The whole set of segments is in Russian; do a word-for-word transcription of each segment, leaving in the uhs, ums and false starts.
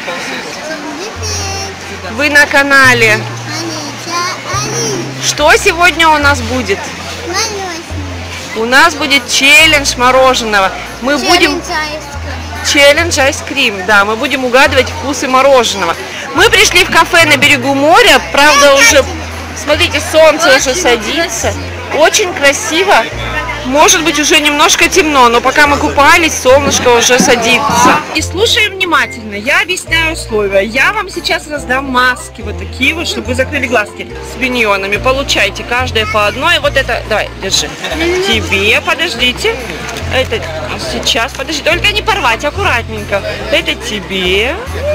Вы на канале. Что сегодня у нас будет? У нас будет челлендж мороженого. Мы будем... Челлендж айскрим. Да, мы будем угадывать вкусы мороженого. Мы пришли в кафе на берегу моря. Правда, уже... Смотрите, солнце уже садится. Очень красиво. Может быть, уже немножко темно, но пока мы купались, солнышко уже садится. И слушаем внимательно. Я объясняю условия. Я вам сейчас раздам маски вот такие вот, чтобы вы закрыли глазки с миньонами. Получайте каждая по одной. Вот это, давай, держи. Тебе, подождите. Это сейчас, подожди, только не порвать, аккуратненько. Это тебе.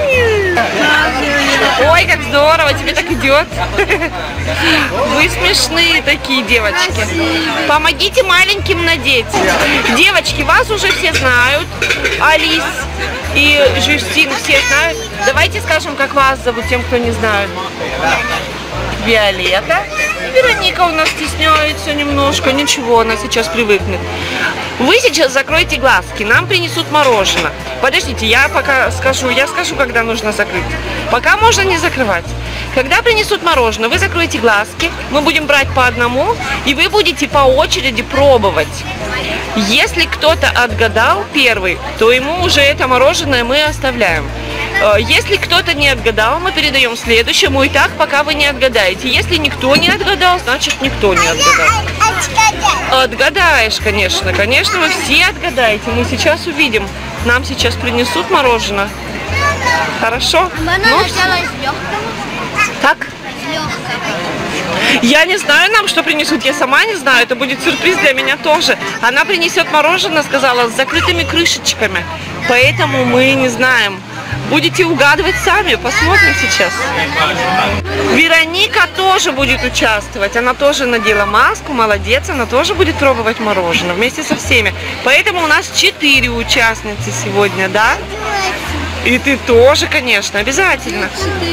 Ой, как здорово, тебе так идет. Вы смешные такие девочки. Помогите маленьким надеть. Девочки, вас уже все знают. Алис и Жюстин все знают. Давайте скажем, как вас зовут, тем, кто не знает. Виолетта. Вероника у нас стесняется немножко. Ничего, она сейчас привыкнет. Вы сейчас закройте глазки. Нам принесут мороженое. Подождите, я пока скажу. Я скажу, когда нужно закрыть. Пока можно не закрывать. Когда принесут мороженое, вы закроете глазки. Мы будем брать по одному. И вы будете по очереди пробовать. Если кто-то отгадал первый, то ему уже это мороженое мы оставляем. Если кто-то не отгадал, мы передаем следующему, и так, пока вы не отгадаете. Если никто не отгадал, значит никто не отгадал. Отгадаешь, конечно. Конечно, вы все отгадаете. Мы сейчас увидим. Нам сейчас принесут мороженое. Хорошо? Ну, так? Я не знаю нам, что принесут. Я сама не знаю. Это будет сюрприз для меня тоже. Она принесет мороженое, сказала, с закрытыми крышечками. Поэтому мы не знаем. Будете угадывать сами, посмотрим сейчас. Вероника тоже будет участвовать. Она тоже надела маску, молодец. Она тоже будет пробовать мороженое вместе со всеми. Поэтому у нас четыре участницы сегодня, да? И ты тоже, конечно, обязательно.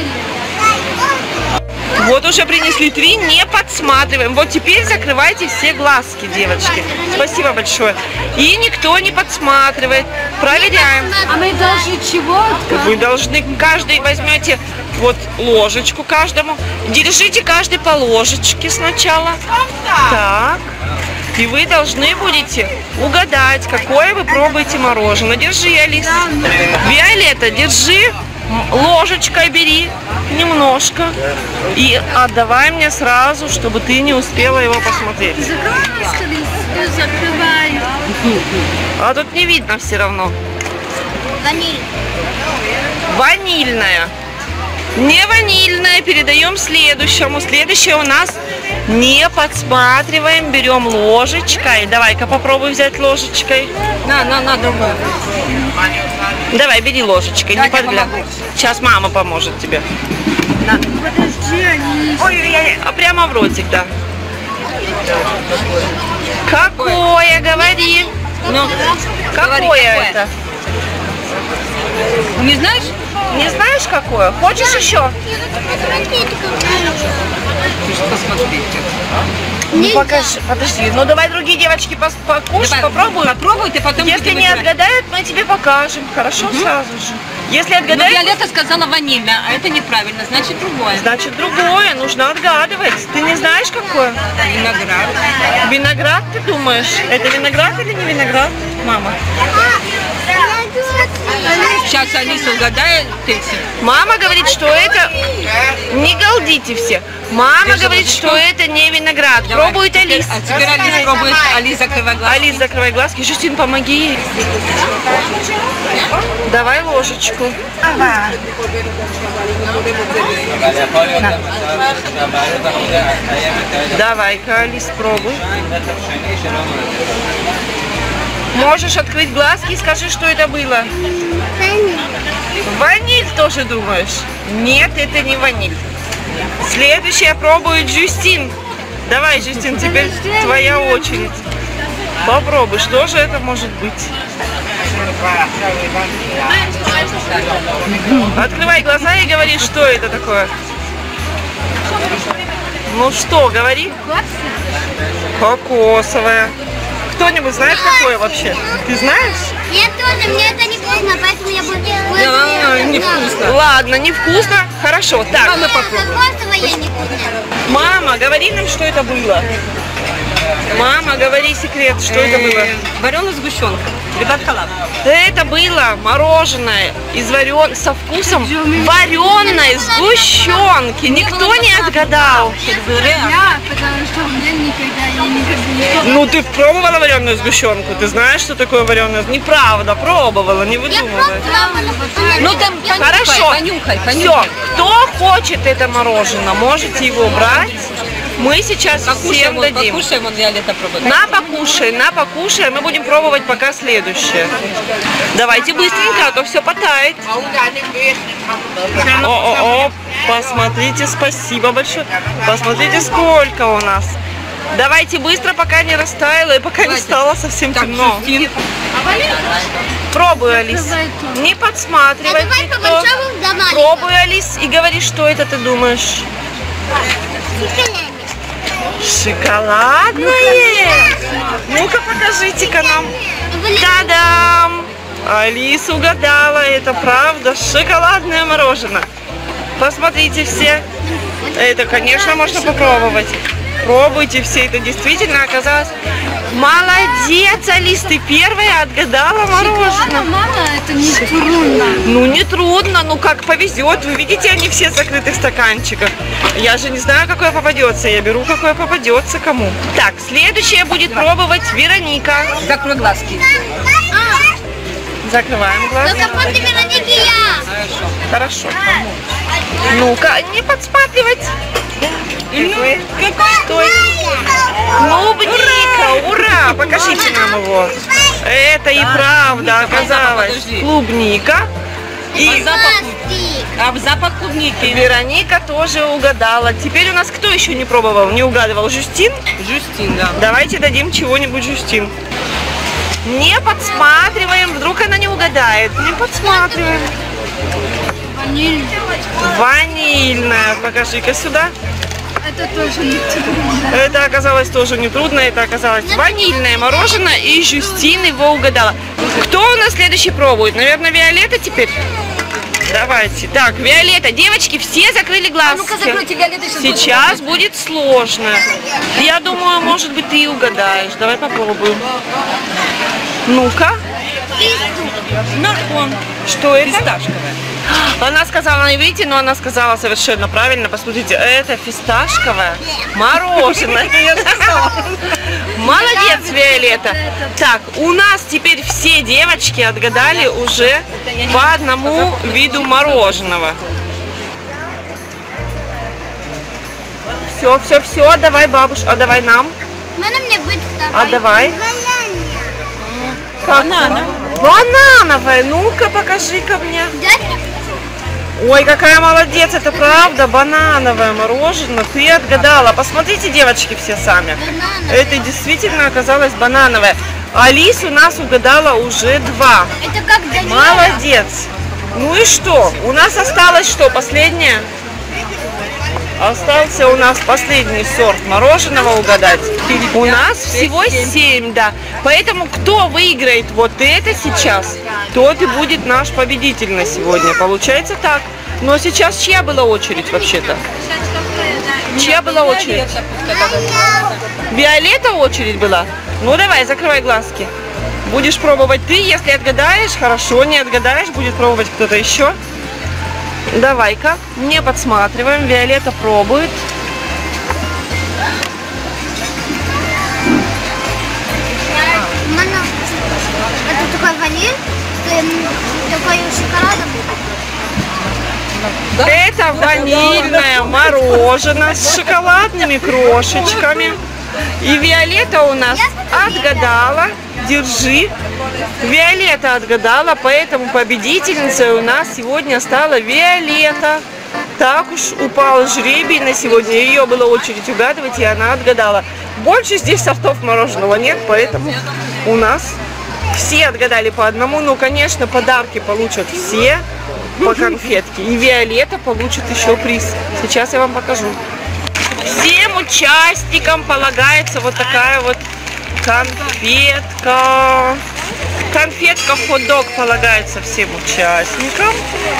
Вот уже принесли три, не подсматриваем. Вот теперь закрывайте все глазки, девочки. Спасибо большое. И никто не подсматривает. Проверяем. А мы должны чего? Вы должны, каждый возьмете вот ложечку каждому. Держите каждый по ложечке сначала. Так. И вы должны будете угадать, какое вы пробуете мороженое. Держи, Алиса. Виолетта, держи. Ложечкой бери немножко и отдавай мне сразу, чтобы ты не успела его посмотреть. А тут не видно все равно. Ваниль. Ванильная. Не ванильная. Передаем следующему. Следующее у нас не подсматриваем. Берем ложечкой. Давай-ка попробуй взять ложечкой. На, на, на, другую. Давай, бери ложечкой, не подглядывай. Сейчас мама поможет тебе. На. Подожди, они... Ой, я... а прямо в ротик, да. Какое, говори. Ну, какое говори, это? Не знаешь? Не знаешь, какое? Хочешь еще? Ну покажи, подожди, ну давай другие девочки покушай, попробуй. Попробуй, ты потом. Если не отгадают, мы тебе покажем. Хорошо, угу. Сразу же. Если отгадают... Но Виолетта сказала ванильное, а это неправильно, значит другое. Значит другое, нужно отгадывать. Ты не знаешь, какое? Виноград. Виноград, ты думаешь? Это виноград или не виноград, мама? Сейчас Алиса угадает. Мама говорит, что это... Не галдите все. Мама Держи говорит, ложечку. Что это не виноград. Давай. Пробует Алис. А теперь Алис пробует. Алис, закрывай глазки. Алис, закрывай глазки. Жюстин, помоги ей. Давай ложечку. Ага. Давай-ка, Алис, пробуй. Можешь открыть глазки и скажи, что это было. Ваниль. Ваниль тоже думаешь? Нет, это не ваниль. Следующая пробует Жюстин. Давай, Жюстин, теперь твоя очередь. Попробуй, что же это может быть? Открывай глаза и говори, что это такое. Ну что, говори. Кокосовая. Кто-нибудь знает, какое вообще? Ты знаешь? Я тоже, мне это не понравилось. вкусно, поэтому я буду... Да, невкусно. Ладно, невкусно. Хорошо. Так, Мама попробуй. Розовое невкусно. мама, говори нам, что это было. Мама, говори секрет, что это было. Вареная сгущенка. Ребят, халат. Это было мороженое из варен... со вкусом вареной сгущенки. Никто не отгадал. Да, потому что мне никогда я не люблю. Ну ты пробовала вареную сгущенку? Ты знаешь, что такое вареная? Неправда, пробовала, не Я выдумывай. пробовала, но потом... Ну там понюхай, Хорошо. понюхай, Все, понюхай. кто хочет это мороженое, можете его брать. Мы сейчас Покушаем, всем вот, дадим. покушаем, он Виолетта пробует. На покушай, на покушай. Мы будем пробовать пока следующее. Давайте быстренько, а то все потает. О-о-о, посмотрите, спасибо большое. Посмотрите, сколько у нас. Давайте быстро, пока не растаяло и пока не стало совсем Так, темно. Жюстин. Пробуй, Алис. Не подсматривай. Давай никто. по-большому до маленького. Пробуй, Алис, и говори, что это ты думаешь. Шоколадное? Ну-ка, покажите-ка нам. Та-дам! Алиса угадала, это правда, шоколадное мороженое. Посмотрите все. Это, конечно, можно попробовать. Пробуйте все, это действительно оказалось. Молодец, Алис, ты первая отгадала мороженое. Мама, это не трудно. Ну, не трудно, ну как повезет. Вы видите, они все в закрытых стаканчиках. Я же не знаю, какое попадется. Я беру, какое попадется кому. Так, следующее будет пробовать Вероника. Закрой глазки. Закрываем глаз. Только после Вероники я. Хорошо. Ну-ка, не подсматривать. Какой? Какой? Клубника, ура! Покажите нам его. Это и правда оказалось подожди. клубника. А И запах, Пластик. а запах клубники. Вероника тоже угадала. Теперь у нас кто еще не пробовал, не угадывал? Жюстин? Жюстин, да. Давайте дадим чего-нибудь Жюстин. Не подсматриваем, вдруг она не угадает. Не подсматриваем. Ваниль. Ванильная. Покажи-ка сюда. Это тоже не трудно. Это оказалось тоже нетрудно. Это оказалось ванильное мороженое, и Жюстин его угадала. Кто у нас следующий пробует? Наверное, Виолетта теперь? Давайте. Так, Виолетта, девочки, все закрыли глазки. Ну-ка, закройте, Виолетта, сейчас будет Сейчас будет сложно. Я думаю, может быть, ты и угадаешь. Давай попробуем. Ну-ка. Наркон. Что это? Фисташковая. Она сказала на иврите, но она сказала совершенно правильно. Посмотрите, это фисташковое мороженое. Молодец, Виолетта. Так, у нас теперь все девочки отгадали уже по одному виду мороженого. Все, все, все, давай, бабушка, а давай нам. Можно мне быть А давай. Банана. Банановое, ну-ка, покажи-ка мне. Дядя? Ой, какая молодец, это правда, банановое мороженое, ты отгадала. Посмотрите, девочки, все сами. Банана. Это действительно оказалось банановое. Алис у нас угадала уже два. Это как Данила. Молодец. Ну и что? У нас осталось что, последнее? Остался у нас последний сорт мороженого угадать. У нас всего семь, да. Поэтому кто выиграет вот это сейчас, тот и будет наш победитель на сегодня. Получается так. Но сейчас чья была очередь вообще-то? Чья была очередь? Виолетта очередь была? Ну давай, закрывай глазки. Будешь пробовать ты, если отгадаешь, хорошо, не отгадаешь, будет пробовать кто-то еще. Давай-ка, не подсматриваем, Виолетта пробует. Мама, это такой ваниль, такой шоколадом. Это ванильное мороженое с шоколадными крошечками. И Виолетта у нас отгадала. Держи. Виолетта отгадала, поэтому победительницей у нас сегодня стала Виолетта. Так уж упал жребий на сегодня. Ее было очередь угадывать, и она отгадала. Больше здесь сортов мороженого нет, поэтому у нас все отгадали по одному. Ну, конечно, подарки получат все по конфетке. И Виолетта получит еще приз. Сейчас я вам покажу. Всем участникам полагается вот такая вот конфетка. Конфетка, хот-дог полагается всем участникам.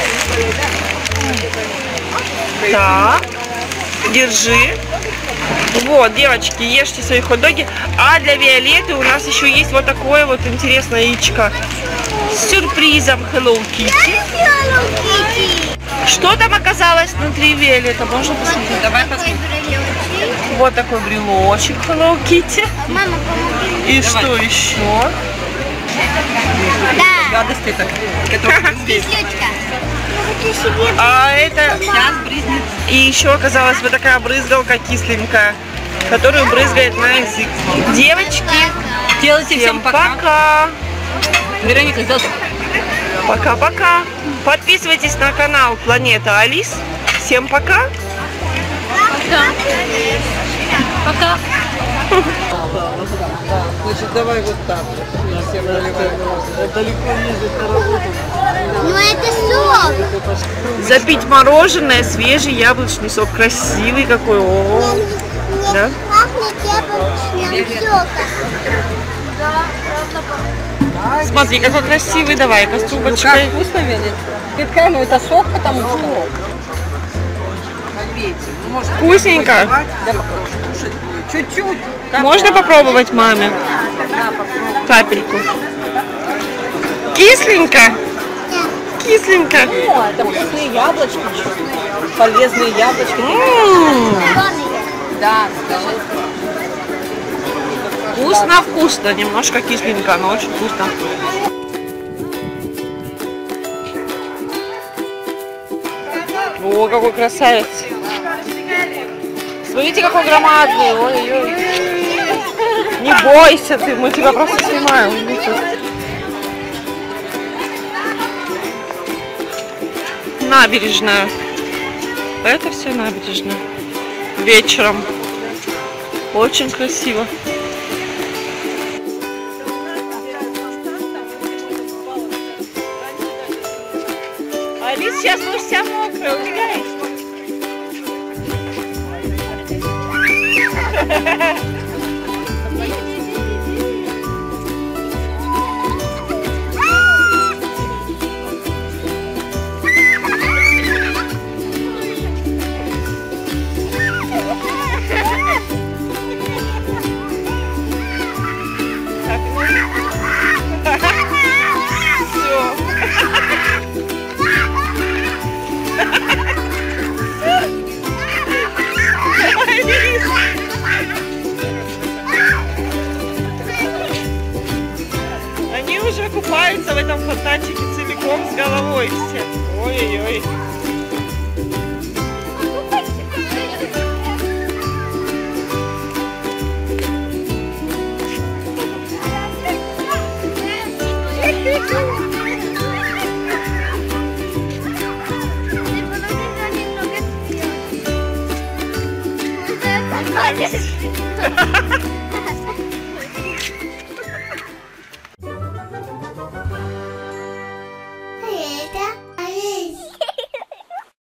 Так, держи. Вот, девочки, ешьте свои хот-доги. А для Виолетты у нас еще есть вот такое вот интересное яичко с сюрпризом Hello Kitty. Что там оказалось внутри, Виолетта? Можно посмотреть? Давай посмотрим. Вот такой брелочек Hello Kitty. Мама, помоги. И что еще? Да. Гадость это. Это здесь. Кислючка. А это... Сейчас бризнет. И еще оказалась вот такая брызгалка кисленькая, которую брызгает на язык. Девочки, Делайте всем всем пока. пока. Вероника, сделай. Пока-пока. Подписывайтесь на канал Планета Алис. Всем пока. Пока. Значит, давай вот так. Всем наливай. Далеко ездить на работу. Ну это сок. Запить мороженое, свежий яблочный сок. Красивый какой. О, да? Пахнет яблочным соком. Смотри, какой красивый. Давай-ка с Как трубочкой. вкусно, Виолетта? Питка, ну это сок, потому что. Вкусненько. Чуть-чуть. Можно попробовать маме? Капельку. Кисленько. Кисленько. О, это вкусные яблочки. Полезные яблочки. М-м-м. Да, скажи. Вкусно-вкусно. Немножко кисленько, но очень вкусно. О, какой красавец. Смотрите, какой громадный. Ой-ой. Не бойся ты, мы тебя просто снимаем. Набережная. Это все набережная. Вечером. Очень красиво. Алис, сейчас мы вся мокрая, убегаешь? Они уже купаются в этом фонтанчике целиком с головой все. Ой-ой-ой. Ты